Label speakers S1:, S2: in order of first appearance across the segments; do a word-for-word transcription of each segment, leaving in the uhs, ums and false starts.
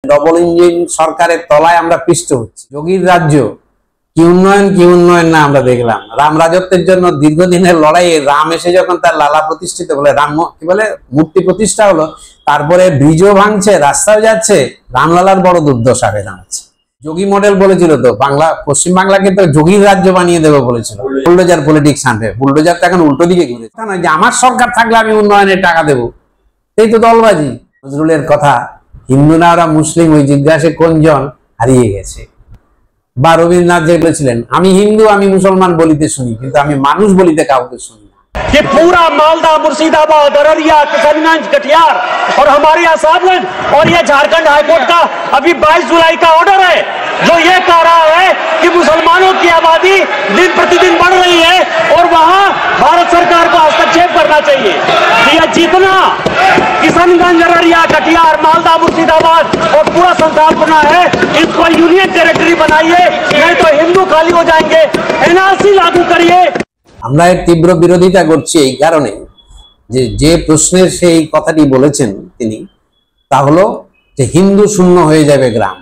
S1: Double engine সরকারের তলায় আমরা পিষ্ট হচ্ছি। যোগীর রাজ্য কি উন্নয়ন কি উন্নয়ন না আমরা দেখলাম। রাম রাজত্বের জন্য দীর্ঘদিনের লড়াইয়ে রাম এসে যখন তার লালা প্রতিষ্ঠিত বলে রাম কি বলে মূর্তি প্রতিষ্ঠা হলো, তারপরে ব্রিজও ভাঙছে, রাস্তাও যাচ্ছে, রামলালার বড় দুর্দশা হয়ে দাঁড়াচ্ছে। যোগী মডেল বলেছিল তো বাংলা পশ্চিম বাংলাকে তো যোগীর রাজ্য বানিয়ে দেবে বলেছিল। বুলডোজার পলিটিক্স আনবে, বুলডোজার তো এখন উল্টো দিকে ঘুরে না যে আমার সরকার থাকলে আমি উন্নয়নের টাকা দেবো, এই তো দলবাজি। নজরুলের কথা হিন্দু না ওরা মুসলিম ওই জিজ্ঞাসে কোনজন হারিয়ে গেছে। বা রবীন্দ্রনাথ যে বলেছিলেন আমি হিন্দু আমি মুসলমান বলিতে শুনি কিন্তু আমি মানুষ বলিতে কাউকে শুনি না।
S2: ये पूरा मालदा, मुर्शिदाबाद, अररिया, किशनगंज, कटिहार और हमारे आसामगंज और ये झारखंड हाईकोर्ट का अभी बाईस जुलाई का ऑर्डर है जो ये कह रहा है कि मुसलमानों की आबादी दिन प्रतिदिन बढ़ रही है और वहां भारत सरकार को हस्तक्षेप करना चाहिए। ये जितना किशनगंज, अररिया, कटिहार, मालदा, मुर्शिदाबाद और पूरा संसार बना है इसको यूनियन टेरिटरी बनाइए, नहीं तो हिंदू खाली हो जाएंगे। एनआरसी लागू करिए।
S1: আমরা এর তীব্র বিরোধিতা করছি এই কারণে যে যে প্রশ্নের সেই কথাটি বলেছেন তিনি, তা হলো যে হিন্দু শূন্য হয়ে যাবে গ্রাম।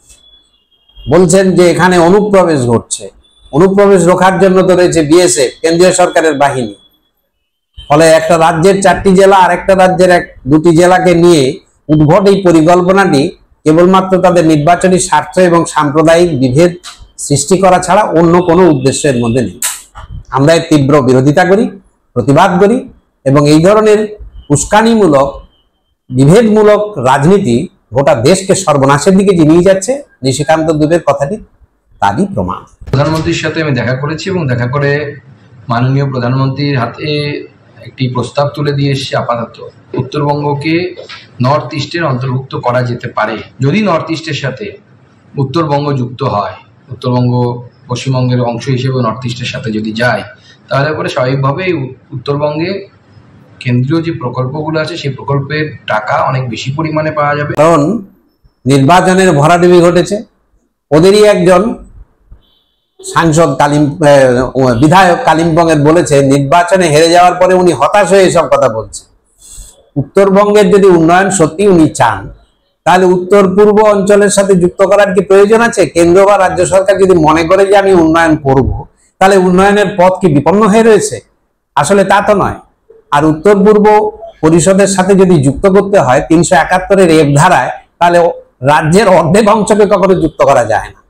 S1: বলছেন যে এখানে অনুপ্রবেশ ঘটছে, অনুপ্রবেশ রোখার জন্য তো রয়েছে বিএসএফ, কেন্দ্রীয় সরকারের বাহিনী। ফলে একটা রাজ্যের চারটি জেলা আর একটা রাজ্যের এক দুটি জেলাকে নিয়ে উদ্ভট এই পরিকল্পনাটি কেবলমাত্র তাদের নির্বাচনী স্বার্থ এবং সাম্প্রদায়িক বিভেদ সৃষ্টি করা ছাড়া অন্য কোনো উদ্দেশ্যের মধ্যে নেই। আমরা এর তীব্র বিরোধিতা করি, প্রতিবাদ করি এবং এই ধরনের উস্কানিমূলক বিভেদমূলক রাজনীতি গোটা দেশকে সর্বনাশের দিকে নিয়ে যাচ্ছে। নিশিকান্ত দুবের কথাটি তারই প্রমাণ।
S3: প্রধানমন্ত্রীর সাথে আমি দেখা করেছি এবং দেখা করে মাননীয় প্রধানমন্ত্রীর হাতে একটি প্রস্তাব তুলে দিয়ে এসেছি। আপাতত উত্তরবঙ্গকে নর্থ ইস্টের অন্তর্ভুক্ত করা যেতে পারে যদি নর্থ ইস্টের সাথে উত্তরবঙ্গ যুক্ত হয়। উত্তরবঙ্গ পশ্চিমবঙ্গের অংশ হিসেবে নর্থ ইস্টের সাথে যদি যায় তাহলে পরে স্বাভাবিকভাবেই উত্তরবঙ্গে কেন্দ্রীয় যে প্রকল্পগুলো আছে সেই প্রকল্পের টাকা অনেক বেশি পরিমাণে পাওয়া যাবে।
S1: কারণ নির্বাচনের ভরাডুবি ঘটেছে। ওদেরই একজন সাংসদ কালিম বিধায়ক কালিম্পংয়ের বলেছে নির্বাচনে হেরে যাওয়ার পরে উনি হতাশ হয়ে এসব কথা বলছে। উত্তরবঙ্গের যদি উন্নয়ন সত্যি উনি চান তাহলে উত্তর পূর্ব অঞ্চলের সাথে যুক্ত করার কি প্রয়োজন আছে? কেন্দ্র বা রাজ্য সরকার যদি মনে করে যে আমি উন্নয়ন করব তাহলে উন্নয়নের পথ কি বিপন্ন হয়ে রয়েছে? আসলে তা তো নয়। আর উত্তর পূর্ব পরিষদের সাথে যদি যুক্ত করতে হয় তিনশো একাত্তরের এফ ধারায়, তাহলে রাজ্যের অর্ধেক অংশকে কখনো যুক্ত করা যায় না।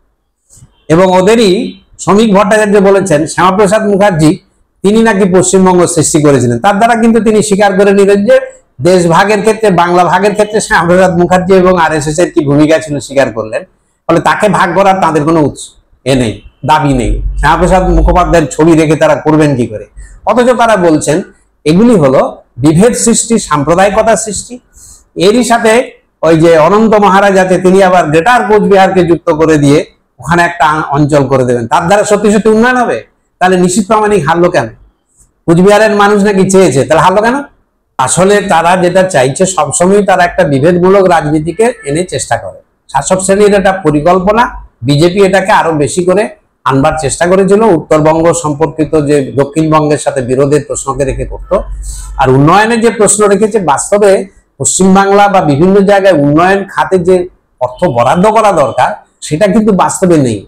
S1: এবং ওদেরই শ্রমিক ভট্টাচার্য বলেছেন শ্যামাপ্রসাদ মুখার্জি তিনি নাকি পশ্চিমবঙ্গ সৃষ্টি করেছিলেন। তার দ্বারা কিন্তু তিনি স্বীকার করে নিলেন যে দেশ ভাগের ক্ষেত্রে বাংলা ভাগের ক্ষেত্রে শ্যামাপ্রসাদ মুখার্জি এবং আর এস এস এর কি ভূমিকা ছিল স্বীকার করলেন। ফলে তাকে ভাগ করার তাদের কোনো উৎস এ নেই, দাবি নেই। শ্যামাপ্রসাদ মুখোপাধ্যায়ের ছবি রেখে তারা করবেন কি করে? অথচ তারা বলছেন এগুলি হলো বিভেদ সৃষ্টি, সাম্প্রদায়িকতা সৃষ্টি। এরই সাথে ওই যে অনন্ত মহারাজ আছে তিনি আবার গ্রেটার কোচবিহারকে যুক্ত করে দিয়ে ওখানে একটা অঞ্চল করে দেবেন, তার দ্বারা সত্যি সত্যি উন্নয়ন হবে। তাহলে নিশ্চিত প্রামাণিক হারলো কেন? কোচবিহারের মানুষ নাকি চেয়েছে, তাহলে হারলো কেন? আসলে তারা যেটা চাইছে সবসময় তারা একটা বিভেদমূলক রাজনীতিকে এনে চেষ্টা করে। শাসক শ্রেণীর একটা পরিকল্পনা, বিজেপি এটাকে আরো বেশি করে আনবার চেষ্টা করেছিল। উত্তরবঙ্গ সম্পর্কিত যে দক্ষিণবঙ্গের সাথে বিরোধের প্রশ্নকে রেখে করত, আর উন্নয়নের যে প্রশ্ন রেখেছে বাস্তবে পশ্চিমবাংলা বা বিভিন্ন জায়গায় উন্নয়ন খাতে যে অর্থ বরাদ্দ করা দরকার সেটা কিন্তু বাস্তবে নেই।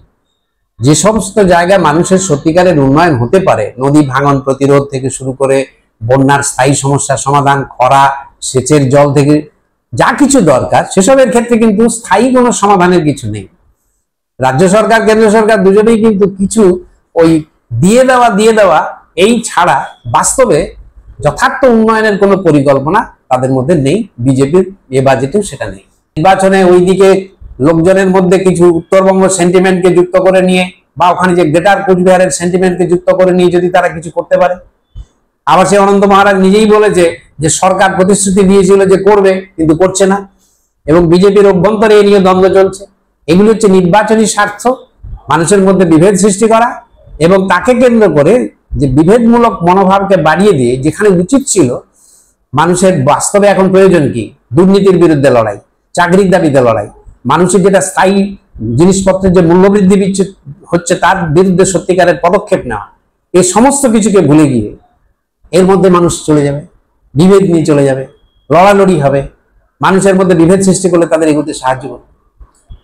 S1: যে সমস্ত জায়গায় মানুষের সত্যিকারের উন্নয়ন হতে পারে, নদী ভাঙন প্রতিরোধ থেকে শুরু করে বন্যার স্থায়ী সমস্যার সমাধান, খরা, সেচের জল থেকে যা কিছু দরকার সেসবের ক্ষেত্রে কিন্তু স্থায়ী কোনো সমাধানের কিছু নেই। রাজ্য সরকার কেন্দ্র সরকার দুজনেই কিন্তু কিছু ওই দিয়ে দেওয়া দিয়ে দেওয়া এই ছাড়া বাস্তবে যথার্থ উন্নয়নের কোনো পরিকল্পনা তাদের মধ্যে নেই। বিজেপির এ বাজেটেও সেটা নেই। নির্বাচনে ওইদিকে লোকজনের মধ্যে কিছু উত্তরবঙ্গ সেন্টিমেন্টকে যুক্ত করে নিয়ে বা ওখানে যে গ্রেটার কোচবিহারের সেন্টিমেন্টকে যুক্ত করে নিয়ে যদি তারা কিছু করতে পারে। আবার সে অনন্ত মহারাজ নিজেই বলেছে যে সরকার প্রতিশ্রুতি দিয়েছিল যে করবে কিন্তু করছে না, এবং বিজেপির অভ্যন্তরে এ নিয়ে দ্বন্দ্ব চলছে। এগুলি হচ্ছে নির্বাচনী স্বার্থ, মানুষের মধ্যে বিভেদ সৃষ্টি করা এবং তাকে কেন্দ্র করে যে বিভেদমূলক মনোভাবকে বাড়িয়ে দিয়ে যেখানে উচিত ছিল মানুষের বাস্তবে এখন প্রয়োজন কি? দুর্নীতির বিরুদ্ধে লড়াই, চাকরির দাবিতে লড়াই, মানুষের যেটা স্থায়ী জিনিসপত্রের যে মূল্যবৃদ্ধি হচ্ছে তার বিরুদ্ধে সত্যিকারের পদক্ষেপ নেওয়া, এই সমস্ত কিছুকে ভুলে গিয়ে এর মধ্যে মানুষ চলে যাবে, বিভেদ নিয়ে চলে যাবে, লড়ালড়ি হবে। মানুষের মধ্যে বিভেদ সৃষ্টি করলে তাদের এগোতে সাহায্য করবে।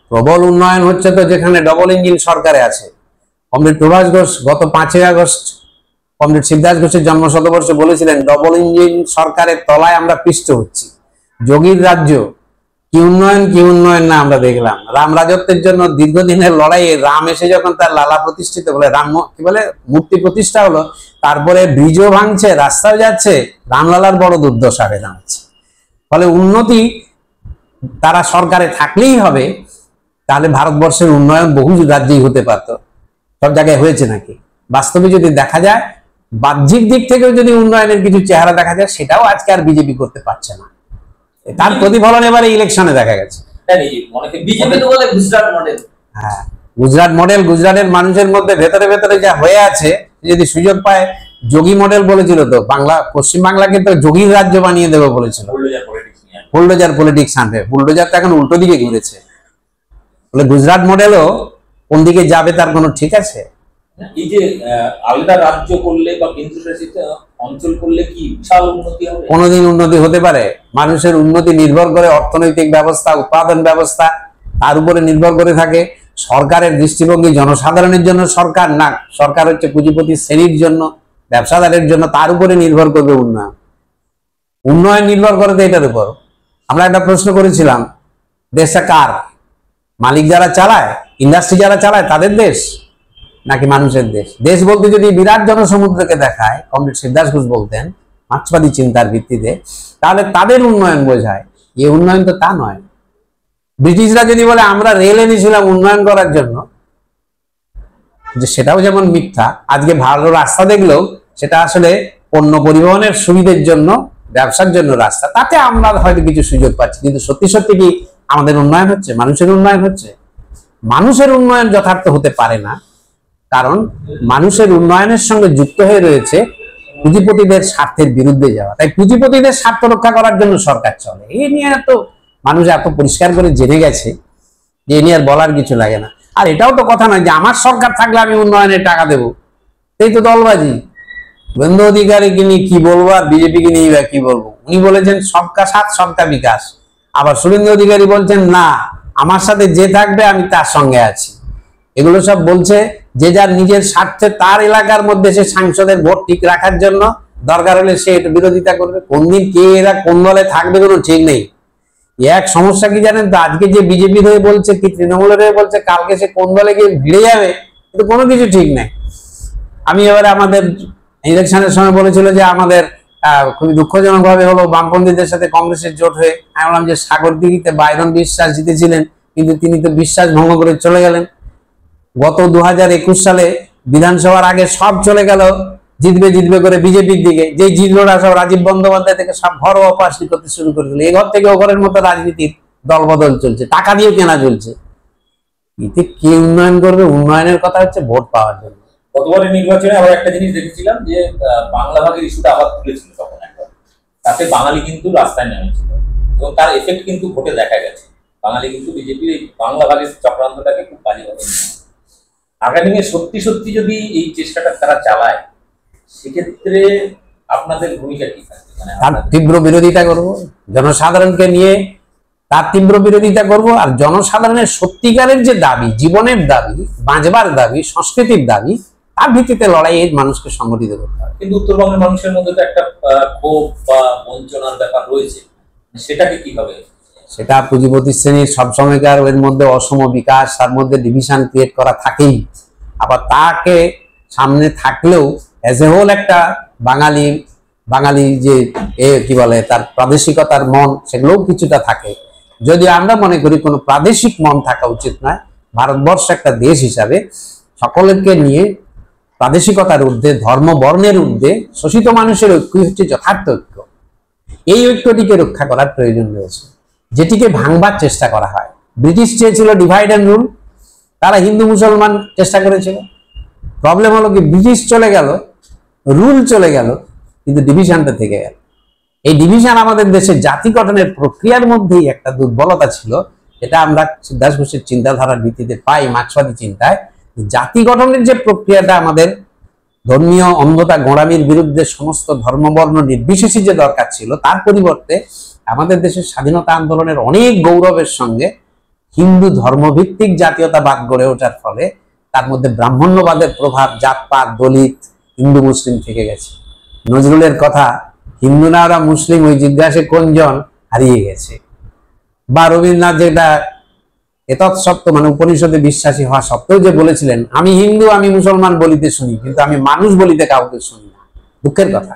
S1: প্রবল উন্নয়ন হচ্ছে তো যেখানে ডবল ইঞ্জিন সরকারে আছে। কমরেড প্রভাস ঘোষ গত পাঁচই আগস্ট কমরেড শিবদাস ঘোষের জন্ম শতবর্ষে বলেছিলেন, ডবল ইঞ্জিন সরকারের তলায় আমরা পিষ্ট হচ্ছি। যোগীর রাজ্য কি উন্নয়ন কি উন্নয়ন না আমরা দেখলাম। রাম রাজত্বের জন্য দীর্ঘদিনের লড়াইয়ে রাম এসে যখন তার লালা প্রতিষ্ঠিত বলে রাম কি বলে মূর্তি প্রতিষ্ঠা হলো, তারপরে ব্রিজও ভাঙছে, রাস্তাও যাচ্ছে, রামলালার বড় দুর্দশা হয়ে দাঁড়াচ্ছে। ফলে উন্নতি তারা সরকারে থাকলেই হবে, তাহলে ভারতবর্ষের উন্নয়ন বহু রাজ্যেই হতে পারত। সব জায়গায় হয়েছে নাকি? বাস্তবে যদি দেখা যায়, বাহ্যিক দিক থেকেও যদি উন্নয়নের কিছু চেহারা দেখা যায়, সেটাও আজকে আর বিজেপি করতে পারছে না। তার প্রতিফলন এবারে ইলেকশনে দেখা গেছে। হ্যাঁ, গুজরাট মডেল, গুজরাটের মানুষের মধ্যে ভেতরে ভেতরে যা হয়ে আছে, যদি সুযোগ পায়, যোগী মডেল বলেছিল তো, বাংলা পশ্চিম বাংলাকে তো যোগীর রাজ্য বানিয়ে দেবে বলেছিল। বুলডোজার পলিটিক্স আনবে, বুলডোজার তো এখন উল্টো দিকে ঘুরেছে। বলে গুজরাট মডেলও কোন দিকে যাবে তার কোনো ঠিক আছে?
S4: এই যে আলাদা রাজ্য করলে বা কেন্দ্রশাসিত অঞ্চল করলে কি বিশাল উন্নতি হবে?
S1: কোনোদিন উন্নতি হতে পারে? মানুষের উন্নতি নির্ভর করে অর্থনৈতিক ব্যবস্থা, উৎপাদন ব্যবস্থা, তার উপরে নির্ভর করে থাকে। সরকারের দৃষ্টিভঙ্গি জনসাধারণের জন্য সরকার না, সরকার হচ্ছে পুঁজিপতি শ্রেণীর জন্য, ব্যবসাদারের জন্য, তার উপরে নির্ভর করবে উন্নয়ন। উন্নয়ন নির্ভর করে তো এটার উপর। আমরা একটা প্রশ্ন করেছিলাম, দেশটা কার? মালিক যারা চালায়, ইন্ডাস্ট্রি যারা চালায় তাদের দেশ নাকি মানুষের দেশ? দেশ বলতে যদি বিরাট জনসমুদ্রকে দেখায়, কমরেড শিবদাস ঘোষ বলতেন মার্ক্সবাদী চিন্তার ভিত্তিতে, তাহলে তাদের উন্নয়ন বোঝায়। এই উন্নয়ন তো তা নয়। ব্রিটিশরা যদি বলে আমরা রেল এনেছিলাম উন্নয়ন করার জন্য, যে সেটাও যেমন মিথ্যা। আজকে ভালো রাস্তা দেখলেও সেটা আসলে পণ্য পরিবহনের সুবিধের জন্য, ব্যবসার জন্য রাস্তা, তাতে আমরা হয়তো কিছু সুযোগ পাচ্ছি, কিন্তু সত্যি সত্যি কি আমাদের উন্নয়ন হচ্ছে? মানুষের উন্নয়ন হচ্ছে? মানুষের উন্নয়ন যথার্থ হতে পারে না, কারণ মানুষের উন্নয়নের সঙ্গে যুক্ত হয়ে রয়েছে পুঁজিপতিদের স্বার্থের বিরুদ্ধে যাওয়া। তাই পুঁজিপতিদের স্বার্থ রক্ষা করার জন্য সরকার চলে। এই নিয়ে এত মানুষ এত পরিষ্কার করে জেনে গেছে যে এ নিয়ে আর বলার কিছু লাগে না। আর এটাও তো কথা নয় যে আমার সরকার থাকলে আমি উন্নয়নের টাকা দেবো, এই তো দলবাজি। শুভেন্দু অধিকারীকে নিয়ে কি বলবো আর বিজেপিকে নিয়ে বা কি বলবো? উনি বলেছেন সবকা সাথ সবকা বিকাশ, আবার শুভেন্দু অধিকারী বলছেন না, আমার সাথে যে থাকবে আমি তার সঙ্গে আছি। এগুলো সব বলছে যে যার নিজের স্বার্থে, তার এলাকার মধ্যে সে সাংসদের ভোট ঠিক রাখার জন্য দরকার হলে সে একটু বিরোধিতা করবে। কোন দিন কে এরা কোন দলে থাকবে কোনো ঠিক নেই। এক সমস্যা কি জানেন তো, আজকে যে বিজেপির হয়ে বলছে, কি তৃণমূলের হয়ে বলছে, কালকে সে কোন দলে গিয়ে ভিড়ে যাবে, কিন্তু কোনো কিছু ঠিক নেই। আমি এবারে আমাদের ইলেকশনের সময় বলেছিল যে আমাদের আহ খুবই দুঃখজনক ভাবে হলো বামপন্থীদের সাথে কংগ্রেসের জোট হয়ে। আমি বললাম যে সাগরদিঘিতে বাইরন বিশ্বাস জিতেছিলেন, কিন্তু তিনি তো বিশ্বাস ভঙ্গ করে চলে গেলেন। গত দু হাজার একুশ সালে বিধানসভার আগে সব চলে গেল জিতবে জিতবে করে বিজেপির দিকে। যে জিতলোরা সব রাজীব বন্দ্যোপাধ্যায় থেকে সব ঘরোয়া পার্টি করতে শুরু করে দিল। এ ঘর থেকে ও ঘরের মতো রাজনীতির দলবদল চলছে, টাকা দিয়ে কেনা চলছে। এতে কে উন্নয়ন করবে? উন্নয়নের কথা হচ্ছে ভোট পাওয়ার জন্য।
S4: গতবারের নির্বাচনে আবার একটা জিনিস দেখেছিলাম যে বাংলা ভাগের ইস্যুটা আবার তুলেছিল তখন একবার, তাতে বাঙালি কিন্তু রাস্তায় নেমেছিল এবং তার এফেক্ট কিন্তু ভোটে দেখা গেছে। বাঙালি কিন্তু বিজেপির এই বাংলা ভাগের চক্রান্তটাকে খুব বাজেভাবে নিয়েছে। আগামী দিনে সত্যি সত্যি যদি এই চেষ্টাটা তারা চালায়, সেক্ষেত্রে আপনাদের ভূমিকা কি থাকবে? মানে
S1: তার তীব্র বিরোধিতা করব, জনসাধারণকে নিয়ে তার তীব্র বিরোধিতা করব। আর জনসাধারণের সত্যিকারের যে দাবি, জীবনের দাবি, বাঁচবার দাবি, সংস্কৃতির দাবি, তার ভিত্তিতে লড়াইয়ের মানুষকে সংগঠিত করতে হবে।
S4: কিন্তু উত্তরবঙ্গের মানুষের মধ্যে তো একটা ক্ষোভ বা বঞ্চনার ব্যাপার রয়েছে, সেটাকে কি হবে?
S1: সেটা পুঁজিপতি শ্রেণীর সবসময়কার এর মধ্যে অসম বিকাশ, তার মধ্যে ডিভিশন ক্রিয়েট করা থাকেই। আবার তাকে সামনে থাকলেও এজ এ হোল একটা বাঙালি বাঙালি যে এ কি বলে তার প্রাদেশিকতার মন, সেগুলোও কিছুটা থাকে। যদি আমরা মনে করি কোনো প্রাদেশিক মন থাকা উচিত নয়, ভারতবর্ষ একটা দেশ হিসাবে সকলকে নিয়ে প্রাদেশিকতার ঊর্ধ্বে, ধর্ম বর্ণের ঊর্ধ্বে শোষিত মানুষের ঐক্যই হচ্ছে যথার্থ ঐক্য। এই ঐক্যটিকে রক্ষা করার প্রয়োজন রয়েছে, যেটিকে ভাঙবার চেষ্টা করা হয়। ব্রিটিশ চেয়েছিল ডিভাইড অ্যান্ড রুল, তারা হিন্দু মুসলমান চেষ্টা করেছিল। প্রবলেম হলো কি, ব্রিটিশ চলে গেল, রুল চলে গেল, কিন্তু ডিভিশনটা থেকে গেল। এই ডিভিশন আমাদের দেশের জাতি গঠনের প্রক্রিয়ার মধ্যেই একটা দুর্বলতা ছিল, এটা আমরা শিবদাস ঘোষের চিন্তাধারার ভিত্তিতে পাই। মার্ক্সবাদী চিন্তায় জাতি গঠনের যে প্রক্রিয়াটা আমাদের ধর্মীয় অন্ধতা গোঁড়ামির বিরুদ্ধে সমস্ত ধর্মবর্ণ নির্বিশেষে যে দরকার ছিল, তার পরিবর্তে আমাদের দেশের স্বাধীনতা আন্দোলনের অনেক গৌরবের সঙ্গে হিন্দু ধর্মভিত্তিক জাতীয়তাবাদ গড়ে ওঠার ফলে তার মধ্যে ব্রাহ্মণ্যবাদের প্রভাব জাতপাত দলিত হিন্দু মুসলিম থেকে গেছে। নজরুলের কথা, হিন্দু না ওরা মুসলিম ওই জিজ্ঞাসে কোনজন হারিয়ে গেছে। বা রবীন্দ্রনাথ যেটা এতৎসত্ত্ব মানে উপনিষদে বিশ্বাসী হওয়া সত্ত্বেও যে বলেছিলেন, আমি হিন্দু আমি মুসলমান বলিতে শুনি কিন্তু আমি মানুষ বলিতে কাউকে শুনি না। দুঃখের কথা।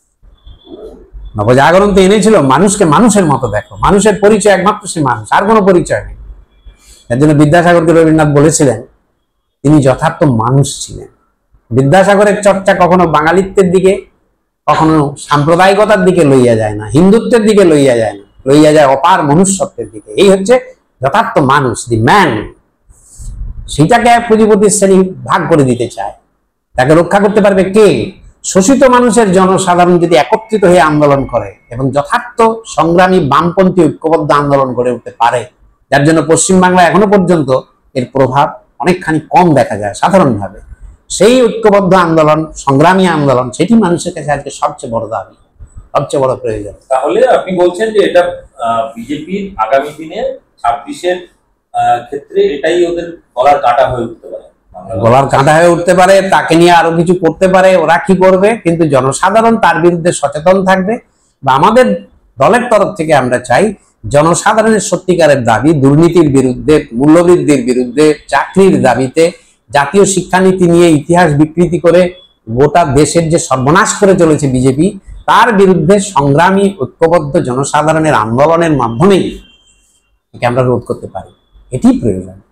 S1: নবজাগরণ তো এনেছিল মানুষকে মানুষের মতো দেখো, মানুষের পরিচয় একমাত্র সে মানুষ, আর কোনো পরিচয় নেই। এর জন্য বিদ্যাসাগরকে রবীন্দ্রনাথ বলেছিলেন তিনি যথার্থ মানুষ ছিলেন। বিদ্যাসাগরের চর্চা কখনো বাঙালিত্বের দিকে কখনো সাম্প্রদায়িকতার দিকে লইয়া যায় না, হিন্দুত্বের দিকে লইয়া যায় না, লইয়া যায় অপার মনুষ্যত্বের দিকে। এই হচ্ছে যথার্থ মানুষ, দি ম্যান। সেটাকে পুঁজিপতি শ্রেণী ভাগ করে দিতে চায়। তাকে রক্ষা করতে পারবে কে? শোষিত মানুষের জনসাধারণ যদি একত্রিত হয়ে আন্দোলন করে এবং যথার্থ সংগ্রামী বামপন্থী ঐক্যবদ্ধ আন্দোলন গড়ে উঠতে পারে, যার জন্য পশ্চিমবাংলা এখনো পর্যন্ত এর প্রভাব অনেকখানি কম দেখা যায় সাধারণভাবে। সেই ঐক্যবদ্ধ আন্দোলন, সংগ্রামী আন্দোলন, সেটি মানুষের কাছে আজকে সবচেয়ে বড় দাবি, সবচেয়ে বড় প্রয়োজন।
S4: তাহলে আপনি বলছেন যে এটা বিজেপির আগামী দিনে ছাব্বিশের ক্ষেত্রে এটাই ওদের গলার কাঁটা হয়ে উঠতে পারে,
S1: গলার কাঁটা হয়ে উঠতে পারে। তাকে নিয়ে আরো কিছু করতে পারে, ওরা কি করবে, কিন্তু জনসাধারণ তার বিরুদ্ধে সচেতন থাকবে। বা আমাদের দলের তরফ থেকে আমরা চাই জনসাধারণের সত্যিকারের দাবি দুর্নীতির বিরুদ্ধে, মূল্যবৃদ্ধির বিরুদ্ধে, চাকরির দাবিতে, জাতীয় শিক্ষানীতি নিয়ে ইতিহাস বিকৃতি করে গোটা দেশের যে সর্বনাশ করে চলেছে বিজেপি, তার বিরুদ্ধে সংগ্রামী ঐক্যবদ্ধ জনসাধারণের আন্দোলনের মাধ্যমেই একে আমরা রোধ করতে পারি। এটি প্রয়োজন।